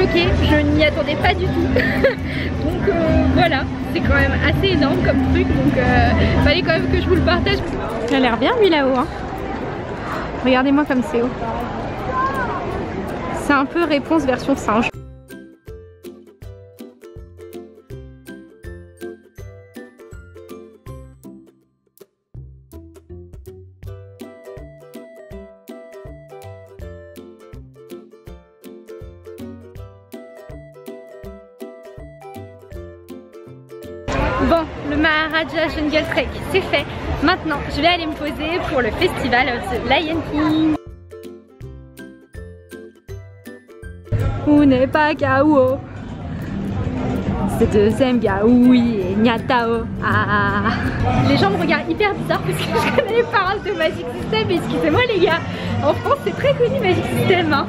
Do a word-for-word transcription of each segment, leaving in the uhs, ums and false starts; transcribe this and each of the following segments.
choquée, je n'y attendais pas du tout. Donc euh, voilà, c'est quand même assez énorme comme truc, donc euh, fallait quand même que je vous le partage. Il a l'air bien lui là-haut, hein. Regardez-moi comme c'est haut. C'est un peu réponse version singe. Bon, le Maharaja Jungle Trek c'est fait. Maintenant, je vais aller me poser pour le festival of the Lion King. Ou n'est pas Gao, c'est deuxième Gaoui et Nyatao. Ah. Les gens me regardent hyper bizarre parce que je connais les paroles de Magic System. Excusez-moi les gars, en France c'est très connu Magic System, hein.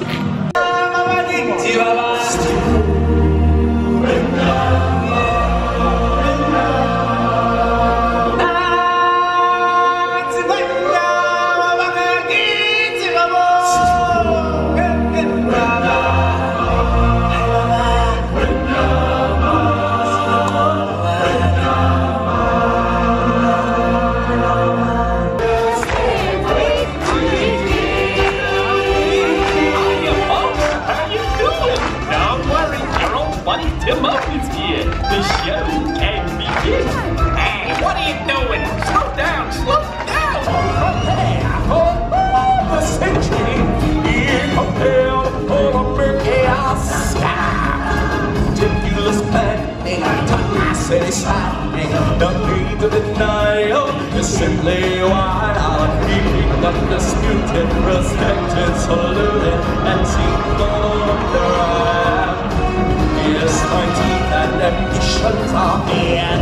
Don't need to deny, it's simply why I'm being undisputed, respected, saluted, and seen for yes, my teeth and ambitions are in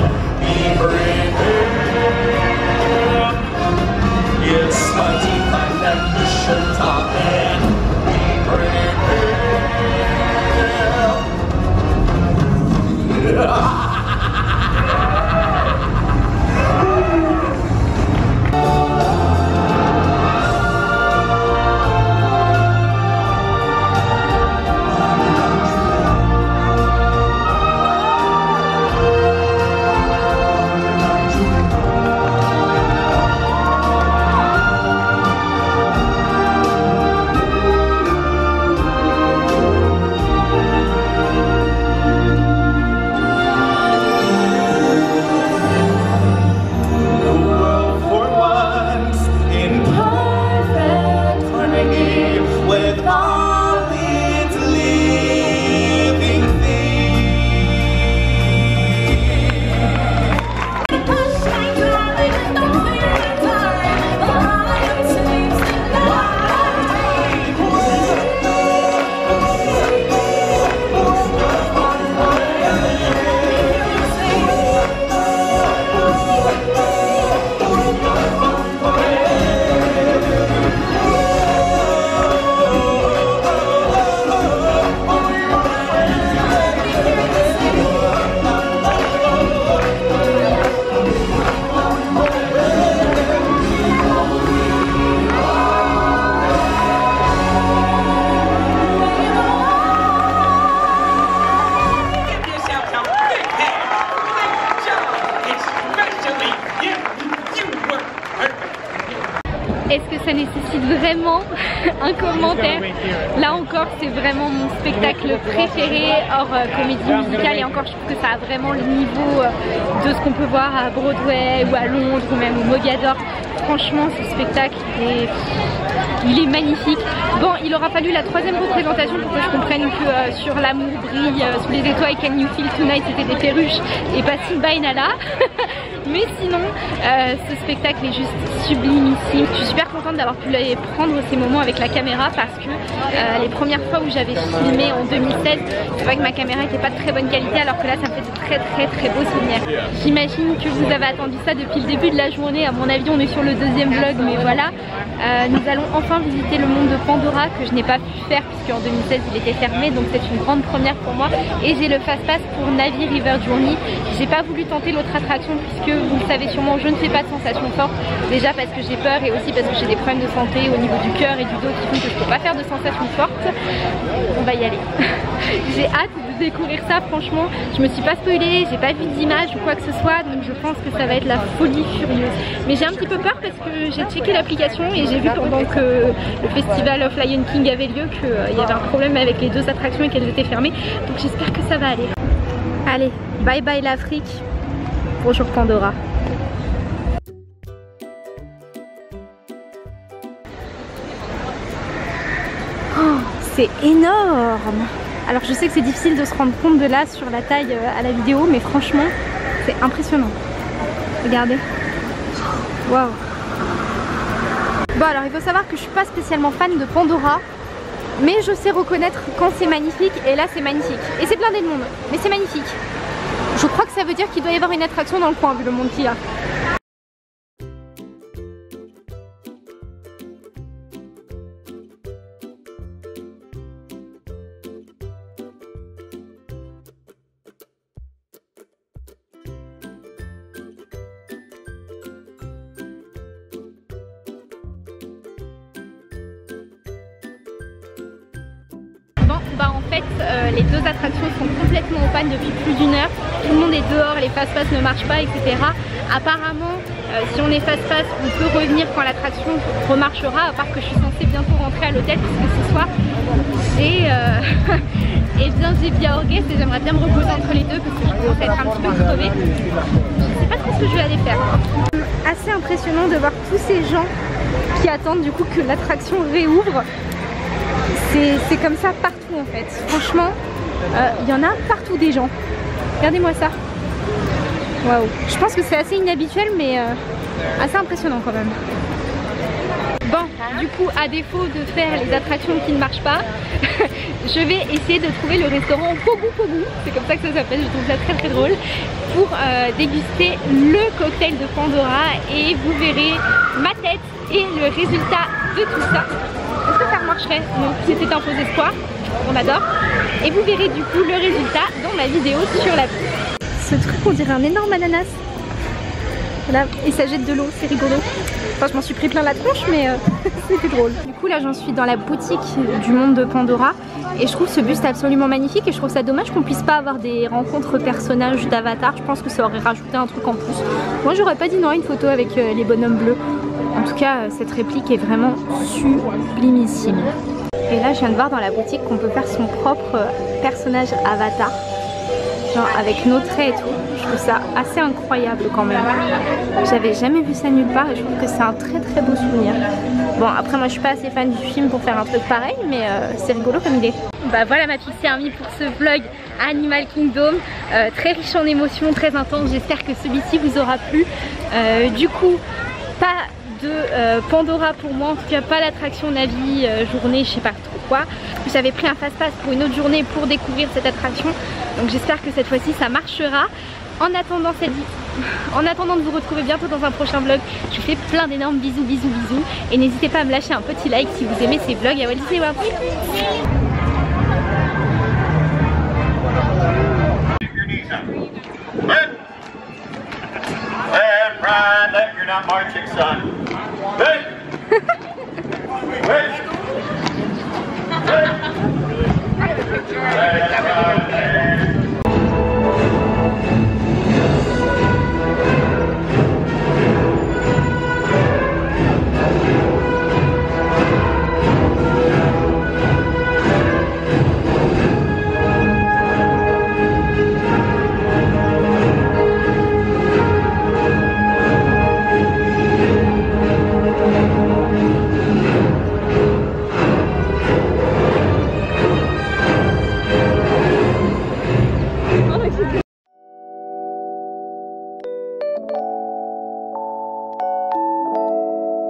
everywhere. Yes, my teeth and ambitions are in everywhere. Est-ce que ça nécessite vraiment un commentaire? Là encore, c'est vraiment mon spectacle préféré hors euh, comédie musicale, et encore je trouve que ça a vraiment le niveau euh, de ce qu'on peut voir à Broadway ou à Londres ou même au Mogador. Franchement, ce spectacle est, il est magnifique. Bon, il aura fallu la troisième représentation pour que je comprenne que euh, sur l'amour brille euh, sous les étoiles, Can You Feel Tonight, c'était des perruches et pas Simba et Nala. Mais sinon, euh, ce spectacle est juste sublimissime. Je suis super contente d'avoir pu prendre ces moments avec la caméra parce que euh, les premières fois où j'avais filmé en deux mille seize, c'est vrai que ma caméra n'était pas de très bonne qualité, alors que là ça me fait de très très très beaux souvenirs. J'imagine que vous avez attendu ça depuis le début de la journée. À mon avis, on est sur le deuxième vlog, mais voilà. Euh, nous allons enfin visiter le monde de Pandora que je n'ai pas pu faire puisque en deux mille seize il était fermé, donc c'est une grande première pour moi. Et j'ai le fast pass pour Na'vi River Journey. J'ai pas voulu tenter l'autre attraction puisque vous le savez sûrement, je ne fais pas de sensation forte. Déjà parce que j'ai peur et aussi parce que j'ai des des problèmes de santé au niveau du cœur et du dos qui font que je peux pas faire de sensations fortes, on va y aller. J'ai hâte de découvrir ça, franchement. Je me suis pas spoilée, j'ai pas vu d'image ou quoi que ce soit, donc je pense que ça va être la folie furieuse. Mais j'ai un petit peu peur parce que j'ai checké l'application et j'ai vu pendant que le festival of Lion King avait lieu qu'il euh, y avait un problème avec les deux attractions et qu'elles étaient fermées. Donc j'espère que ça va aller. Allez, bye bye l'Afrique. Bonjour Pandora. Oh, c'est énorme! Alors je sais que c'est difficile de se rendre compte de là sur la taille à la vidéo, mais franchement c'est impressionnant. Regardez. Waouh. Bon alors il faut savoir que je suis pas spécialement fan de Pandora, mais je sais reconnaître quand c'est magnifique, et là c'est magnifique. Et c'est blindé de monde, mais c'est magnifique. Je crois que ça veut dire qu'il doit y avoir une attraction dans le coin vu le monde qu'il y a. Bon, bah en fait euh, les deux attractions sont complètement en panne depuis plus d'une heure. Tout le monde est dehors, les fast-pass ne marchent pas, et cetera. Apparemment, euh, si on est fast-pass, on peut revenir quand l'attraction remarchera, à part que je suis censée bientôt rentrer à l'hôtel puisque ce soir j'ai euh, et bien j'ai bien orgueil et j'aimerais bien me reposer entre les deux parce que je commence à être un petit peu crevée. Je sais pas trop ce que je vais aller faire. Assez impressionnant de voir tous ces gens qui attendent du coup que l'attraction réouvre. C'est comme ça partout en fait. Franchement, il euh, y en a partout des gens. Regardez-moi ça. Waouh. Je pense que c'est assez inhabituel mais euh, assez impressionnant quand même. Bon, du coup, à défaut de faire les attractions qui ne marchent pas, je vais essayer de trouver le restaurant Pogu Pogu, c'est comme ça que ça s'appelle, je trouve ça très très drôle, pour euh, déguster le cocktail de Pandora et vous verrez ma tête et le résultat de tout ça. Est-ce que ça remarcherait? Non, c'était un faux espoir, on adore. Et vous verrez du coup le résultat dans ma vidéo sur la bouffe. Ce truc on dirait un énorme ananas. Voilà, et ça jette de l'eau, c'est rigolo. Enfin, je m'en suis pris plein la tronche, mais euh, c'était drôle. Du coup, là, j'en suis dans la boutique du monde de Pandora. Et je trouve ce buste absolument magnifique. Et je trouve ça dommage qu'on puisse pas avoir des rencontres personnages d'Avatar. Je pense que ça aurait rajouté un truc en plus. Moi, j'aurais pas dit non à une photo avec euh, les bonhommes bleus. En tout cas, cette réplique est vraiment sublimissime. Et là, je viens de voir dans la boutique qu'on peut faire son propre personnage Avatar. Genre avec nos traits et tout. Je trouve ça assez incroyable quand même. J'avais jamais vu ça nulle part et je trouve que c'est un très très beau souvenir. Bon, après moi je suis pas assez fan du film pour faire un truc pareil, mais euh, c'est rigolo comme idée. Bah voilà ma pixie army pour ce vlog Animal Kingdom, euh, très riche en émotions, très intense. J'espère que celui-ci vous aura plu. Euh, du coup, pas de euh, Pandora pour moi, en tout cas pas l'attraction Navi euh, journée, je sais pas trop quoi. J'avais pris un fast-pass pour une autre journée pour découvrir cette attraction, donc j'espère que cette fois-ci ça marchera. En attendant cette en attendant de vous retrouver bientôt dans un prochain vlog, je vous fais plein d'énormes bisous bisous bisous et n'hésitez pas à me lâcher un petit like si vous aimez ces vlogs à Walt Disney World. You're not marching, son. Good. Good.